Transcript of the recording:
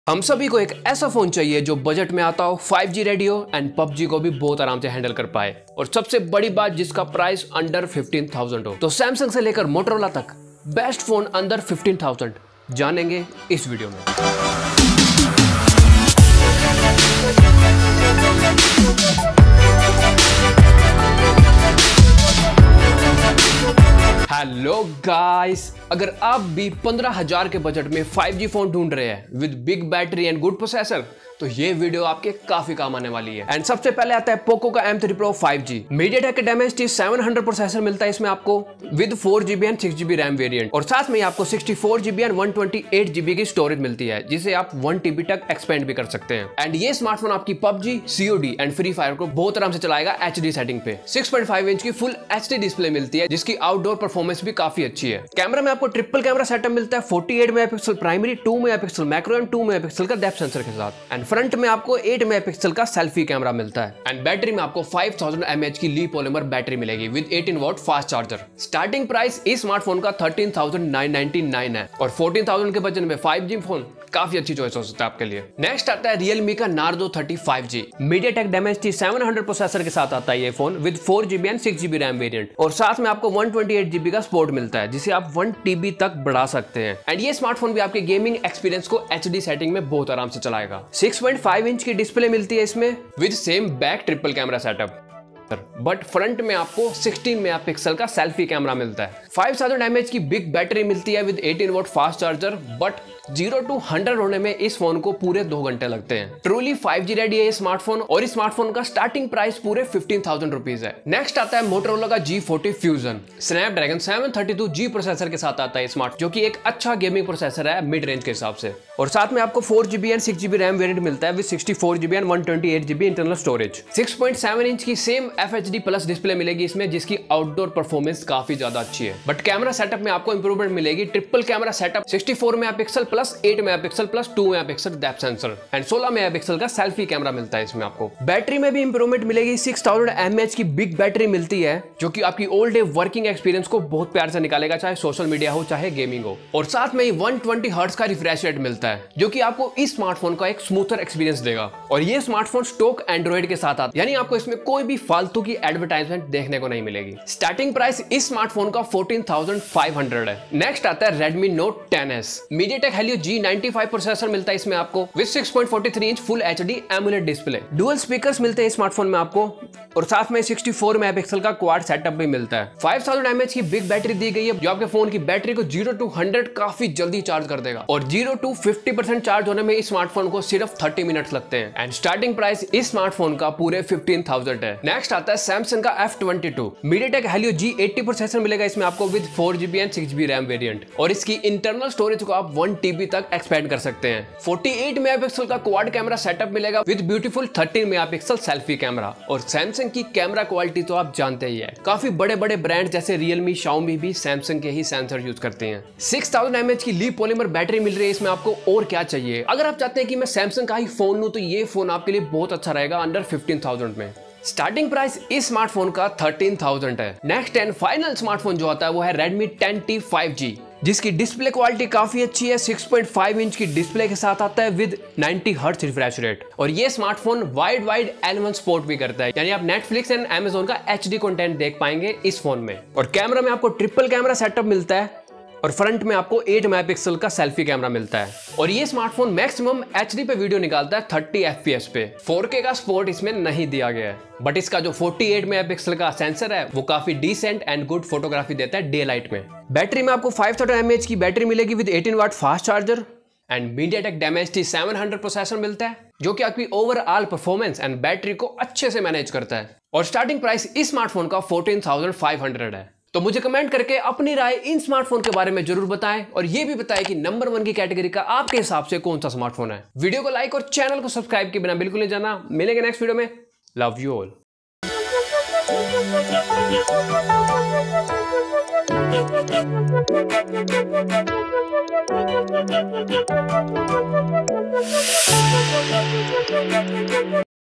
हम सभी को एक ऐसा फोन चाहिए जो बजट में आता हो, 5G रेडियो एंड PUBG को भी बहुत आराम से हैंडल कर पाए, और सबसे बड़ी बात जिसका प्राइस अंडर 15,000 हो। तो सैमसंग से लेकर मोटरोला तक बेस्ट फोन अंडर 15,000 जानेंगे इस वीडियो में। हेलो गाइस, अगर आप भी 15,000 के बजट में 5G फोन ढूंढ रहे हैं with big battery and good processor, तो ये वीडियो आपके काफी काम आने वाली है। एंड सबसे पहले आता है पोको का M3 Pro 5G। MediaTek का Dimensity 700 प्रोसेसर मिलता है इसमें आपको with 4GB and 6GB RAM variant, और साथ में आपको 64GB एंड 128GB की स्टोरेज मिलती है, जिसे आप 1TB तक एक्सपेंड भी कर सकते हैं। एंड ये स्मार्टफोन आपकी PUBG, COD and free fire को बहुत आराम से चलाएगा HD सेटिंग पे। 6.5 इंच की फुल HD डिस्प्ले मिलती है, जिसकी आउटडोर परफॉर्मेंस भी काफी अच्छी है। कैमरा में आपको ट्रिपल कैमरा सेटअप मिलता है, 48 megapixel primary, 2 megapixel macro and 2 megapixel का डेप्थ सेंसर के साथ। एंड फ्रंट में आपको 8 मेगापिक्सल का सेल्फी कैमरा मिलता है। एंड बैटरी में आपको 5000 mAh की ली पॉलीमर बैटरी मिलेगी with 18 watt fast charger. Starting price इस स्मार्टफोन का 13,999 है, और 14,000 के बजट में 5G फोन काफी अच्छी चॉइस हो सकता है आपके लिए। नेक्स्ट आता है Realme का Narzo 30 5G। MediaTek Dimensity 700 processor के साथ आता है ये phone with 4GB and 6GB RAM variant, और साथ में आपको 128GB का सपोर्ट मिलता है, जिसे आप 1TB तक बढ़ा सकते हैं। एंड ये स्मार्टफोन भी आपके गेमिंग एक्सपीरियंस को HD सेटिंग में बहुत आराम से चलाएगा। 6.5 इंच की डिस्प्ले मिलती है इसमें with same back triple camera setup, but front में आपको 16 मेगापिक्सल का सेल्फी कैमरा मिलता है। 5000 mAh की बिग बैटरी मिलती है with 18 watt fast charger, but 0 to 100 होने में इस फोन को पूरे 2 घंटे लगते हैं। ट्रूली 5G रेडी है ये स्मार्टफोन, और इस स्मार्टफोन का स्टार्टिंग प्राइस पूरे 15,000 रुपीज है। नेक्स्ट आता है मोटरोला का G40 Fusion। Snapdragon 732G processor के साथ आता है स्मार्ट, जो कि एक अच्छा गेमिंग प्रोसेसर है मिड रेंज के हिसाब से, और साथ में आपको 4GB and 6GB RAM variant मिलता है with 64GB and 128GB internal storage. 6.7 inch की सेम FHD प्लस डिस्प्ले मिलेगी इसमें, जिसकी आउटडोर परफॉर्मेंस काफी ज्यादा अच्छी है। बट कैमरा सेटअप में आपको इंप्रूवमेंट मिलेगी। Triple camera setup 64 megapixel plus 8 megapixel plus 2 megapixel depth sensor and 16 megapixel का सेल्फी कैमरा मिलता है इसमें आपको। बैटरी में भी इंप्रूवमेंट मिलेगी। 6000 mAh की बिग बैटरी मिलती है, जो कि आपकी ऑल डे वर्किंग एक्सपीरियंस को बहुत प्यार से निकालेगा, चाहे सोशल मीडिया हो चाहे गेमिंग हो। और साथ में ही 120 हर्ट्ज का रिफ्रेश रेट मिलता है, जो कि आपको इस स्मार्टफोन का एक स्मूथर एक्सपीरियंस देगा। और ये स्मार्टफोन स्टॉक एंड्रॉइड के साथ आता है, यानी आपको इसमें कोई भी फालतू की एडवर्टाइजमेंट देखने को नहीं मिलेगी। स्टार्टिंग प्राइस इस स्मार्टफोन का 14,500 है। नेक्स्ट आता है Redmi Note 10s। MediaTek Helio G95 processor मिलता है इसमें आपको with 6.43 inch full HD AMOLED display. Dual speakers मिलते हैं इस स्मार्टफोन में आपको, और साथ में 64 मेगापिक्सल का क्वाड सेटअप भी मिलता है। 5000 mAh की बिग बैटरी दी गई है, जो आपके फोन की बैटरी को 0 to 100 काफी जल्दी चार्ज कर देगा, और 0 to 50% चार्ज होने में इस स्मार्टफोन को सिर्फ 30 मिनट्स लगते हैं। एंड स्टार्टिंग प्राइस इस स्मार्टफोन का पूरे 15,000 है। नेक्स्ट आता है Samsung का F22। MediaTek Helio G80 processor मिलेगा इसमें आपको with 4GB and 6GB RAM variant, और इसकी इंटरनल स्टोरेज को आप 1TB तक एक्सपेंड कर सकते हैं। 48 मेगापिक्सल का क्वाड कैमरा सेटअप मिलेगा with beautiful 13 megapixel selfie camera. और सैमसंग की कैमरा क्वालिटी तो आप जानते ही है, काफी बड़े बड़े ब्रांड जैसे Realme, Xiaomi भी सैमसंग के ही सेंसर यूज करते हैं। 6000 mAh की ली पॉलीमर बैटरी मिल रही है इसमें आपको, और क्या चाहिए। अगर आप चाहते हैं कि मैं सैमसंग का ही फोन लूं, तो ये फोन आपके लिए बहुत अच्छा रहेगा अंडर 15,000 में। स्टार्टिंग प्राइस इस स्मार्टफोन का 13,000 है। नेक्स्ट एंड फाइनल स्मार्टफोन जो आता है वो है Redmi 10T 5G, जिसकी डिस्प्ले क्वालिटी काफी अच्छी है। 6.5 इंच की डिस्प्ले के साथ आता है विद 90 हर्ट्ज रिफ्रेश रेट, और ये स्मार्टफोन वाइड L1 सपोर्ट भी करता है, यानी आप Netflix एंड Amazon का HD कंटेंट देख पाएंगे इस फोन में। और कैमरा में आपको ट्रिपल कैमरा सेटअप मिलता है, और फ्रंट में आपको 8 मेगापिक्सल का सेल्फी कैमरा मिलता है। और ये स्मार्टफोन मैक्सिमम HD पे वीडियो निकालता है 30 FPS पे। 4K का सपोर्ट इसमें नहीं दिया गया है, बट इसका जो 48 मेगापिक्सल का सेंसर है वो काफी डिसेंट एंड गुड फोटोग्राफी देता है डे लाइट में। बैटरी में आपको 5000 mAh की बैटरी मिलेगी with 18 watt fast charger, and MediaTek Dimensity 700 processor मिलता है, जो कि आपकी ओवरऑल परफॉर्मेंस एंड बैटरी को अच्छे से मैनेज करता है। और स्टार्टिंग प्राइस इस स्मार्टफोन का 14,500 है। तो मुझे कमेंट करके अपनी राय इन स्मार्टफोन के बारे में जरूर बताएं, और ये भी बताएं कि नंबर 1 की कैटेगरी का आपके हिसाब से कौन सा स्मार्टफोन है। वीडियो को लाइक और चैनल को सब्सक्राइब किए बिना बिल्कुल नहीं जाना। मिलेंगे नेक्स्ट वीडियो में। Love you all.